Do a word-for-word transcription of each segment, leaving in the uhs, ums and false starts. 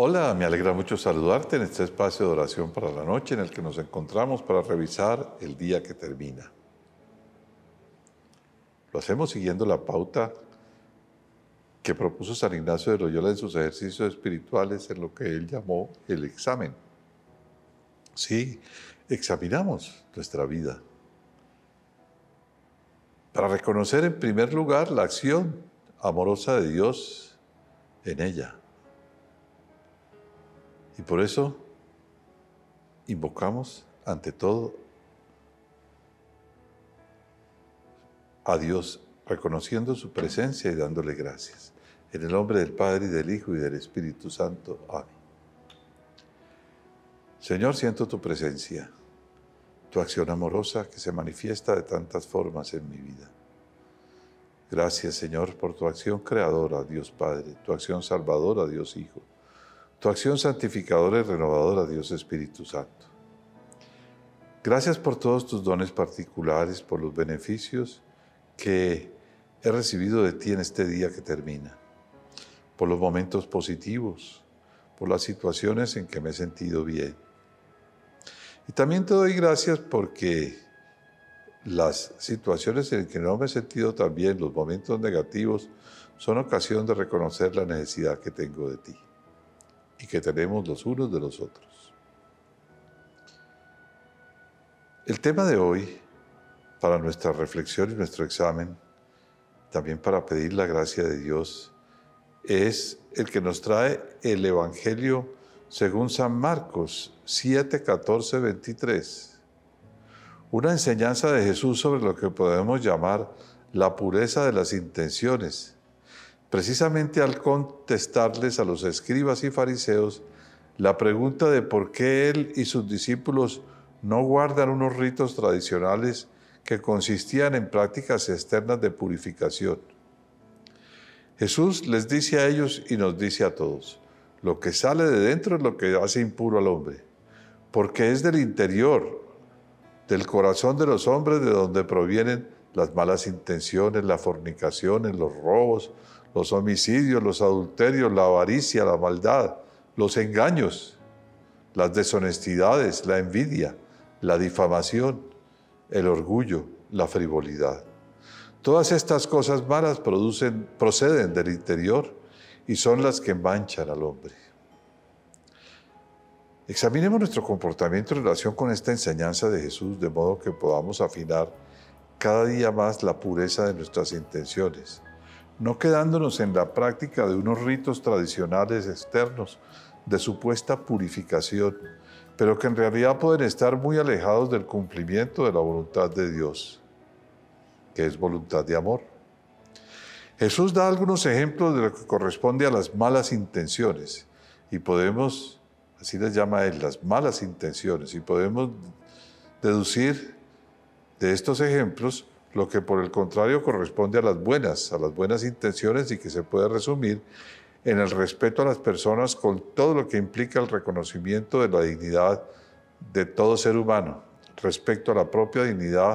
Hola, me alegra mucho saludarte en este espacio de oración para la noche en el que nos encontramos para revisar el día que termina. Lo hacemos siguiendo la pauta que propuso San Ignacio de Loyola en sus ejercicios espirituales en lo que él llamó el examen. Sí, examinamos nuestra vida para reconocer en primer lugar la acción amorosa de Dios en ella. Y por eso invocamos ante todo a Dios, reconociendo su presencia y dándole gracias. En el nombre del Padre, y del Hijo, y del Espíritu Santo. Amén. Señor, siento tu presencia, tu acción amorosa que se manifiesta de tantas formas en mi vida. Gracias, Señor, por tu acción creadora, Dios Padre, tu acción salvadora, Dios Hijo, tu acción santificadora y renovadora, Dios Espíritu Santo. Gracias por todos tus dones particulares, por los beneficios que he recibido de ti en este día que termina, por los momentos positivos, por las situaciones en que me he sentido bien. Y también te doy gracias porque las situaciones en que no me he sentido tan bien, los momentos negativos, son ocasión de reconocer la necesidad que tengo de ti y que tenemos los unos de los otros. El tema de hoy, para nuestra reflexión y nuestro examen, también para pedir la gracia de Dios, es el que nos trae el Evangelio según San Marcos siete, catorce, veintitrés. Una enseñanza de Jesús sobre lo que podemos llamar la pureza de las intenciones, precisamente al contestarles a los escribas y fariseos la pregunta de por qué él y sus discípulos no guardan unos ritos tradicionales que consistían en prácticas externas de purificación. Jesús les dice a ellos y nos dice a todos, lo que sale de dentro es lo que hace impuro al hombre, porque es del interior, del corazón de los hombres de donde provienen las malas intenciones, la fornicación, los robos, los homicidios, los adulterios, la avaricia, la maldad, los engaños, las deshonestidades, la envidia, la difamación, el orgullo, la frivolidad. Todas estas cosas malas producen, proceden del interior y son las que manchan al hombre. Examinemos nuestro comportamiento en relación con esta enseñanza de Jesús, de modo que podamos afinar cada día más la pureza de nuestras intenciones, no quedándonos en la práctica de unos ritos tradicionales externos de supuesta purificación, pero que en realidad pueden estar muy alejados del cumplimiento de la voluntad de Dios, que es voluntad de amor. Jesús da algunos ejemplos de lo que corresponde a las malas intenciones, y podemos, así les llama él, las malas intenciones, y podemos deducir de estos ejemplos lo que por el contrario corresponde a las buenas, a las buenas intenciones, y que se puede resumir en el respeto a las personas con todo lo que implica el reconocimiento de la dignidad de todo ser humano, respecto a la propia dignidad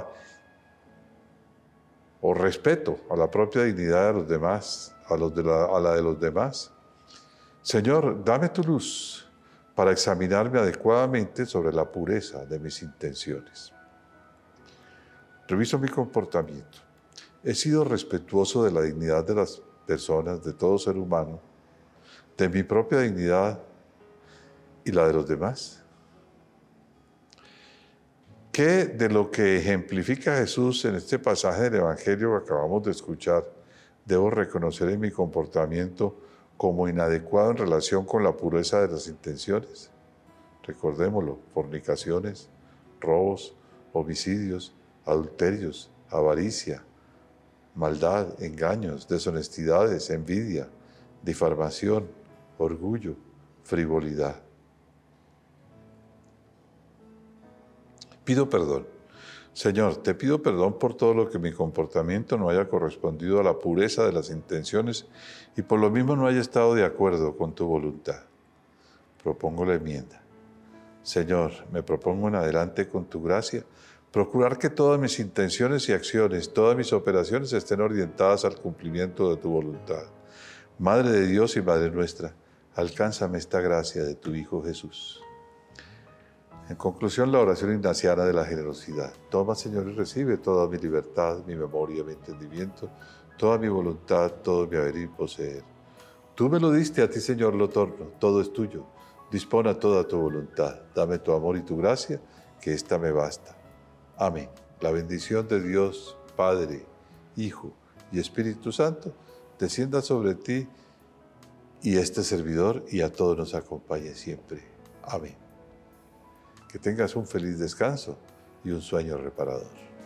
o respeto a la propia dignidad de los demás, a, los de la, a la de los demás. Señor, dame tu luz para examinarme adecuadamente sobre la pureza de mis intenciones. Reviso mi comportamiento. He sido respetuoso de la dignidad de las personas, de todo ser humano, de mi propia dignidad y la de los demás. ¿Qué de lo que ejemplifica Jesús en este pasaje del Evangelio que acabamos de escuchar debo reconocer en mi comportamiento como inadecuado en relación con la pureza de las intenciones? Recordémoslo: fornicaciones, robos, homicidios, adulterios, avaricia, maldad, engaños, deshonestidades, envidia, difamación, orgullo, frivolidad. Pido perdón. Señor, te pido perdón por todo lo que mi comportamiento no haya correspondido a la pureza de las intenciones y por lo mismo no haya estado de acuerdo con tu voluntad. Propongo la enmienda. Señor, me propongo en adelante con tu gracia procurar que todas mis intenciones y acciones, todas mis operaciones estén orientadas al cumplimiento de tu voluntad. Madre de Dios y Madre nuestra, alcánzame esta gracia de tu Hijo Jesús. En conclusión, la oración ignaciana de la generosidad. Toma, Señor, y recibe toda mi libertad, mi memoria, mi entendimiento, toda mi voluntad, todo mi haber y poseer. Tú me lo diste, a ti, Señor, lo torno, todo es tuyo. Dispona toda tu voluntad, dame tu amor y tu gracia, que ésta me basta. Amén. La bendición de Dios, Padre, Hijo y Espíritu Santo, descienda sobre ti y este servidor y a todos nos acompañe siempre. Amén. Que tengas un feliz descanso y un sueño reparador.